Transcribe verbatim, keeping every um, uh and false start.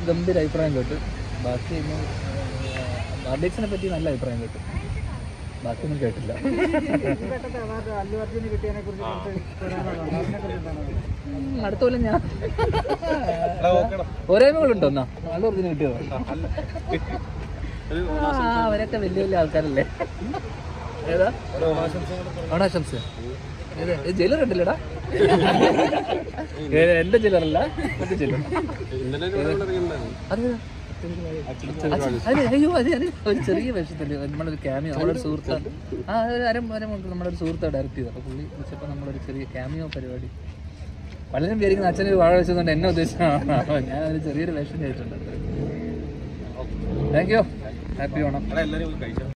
ഗംഭീര അഭിപ്രായം കേട്ടു. ബാക്കി ഇന്ന് ആർഡിക്സിനെ പറ്റി നല്ല അഭിപ്രായം കേട്ടു. ബാക്കിയൊന്നും കേട്ടില്ല. അടുത്ത കൊല്ലം ഞാൻ ഒരേമകളുണ്ടോ എന്നാ അല്ലു അർജുന് കിട്ടിയോ? ആ അവരൊക്കെ വലിയ വലിയ ആൾക്കാരല്ലേ. ഏതാ ഓണാശംസ? ജയിലർ ഉണ്ടല്ലേടാ? എന്റെ ജയിലറല്ല, മറ്റേ ജയിലർ. അതെ അതെ അയ്യോ അതെ അതെ ഒരു ചെറിയ വേഷത്തില് നമ്മളൊരു ക്യാമിയോ നമ്മളൊരു സുഹൃത്താണ്. ആ ഒരു അര അരമുണ്ട് നമ്മളൊരു സുഹൃത്താണ് ഡയറക്റ്റ് ചെയ്തത്. അപ്പോൾ പുള്ളി വിളിച്ചപ്പോൾ നമ്മളൊരു ചെറിയ ക്യാമിയോ പരിപാടി. പലരും വിചാരിക്കുന്ന അച്ഛനൊരു വാഴ വെച്ചതുകൊണ്ട് എന്നെ ഉദ്ദേശിച്ചാണ്. ഞാൻ ഒരു ചെറിയൊരു വേഷം ചെയ്തിട്ടുണ്ട്. Thank you. ഹാപ്പി ഓണം.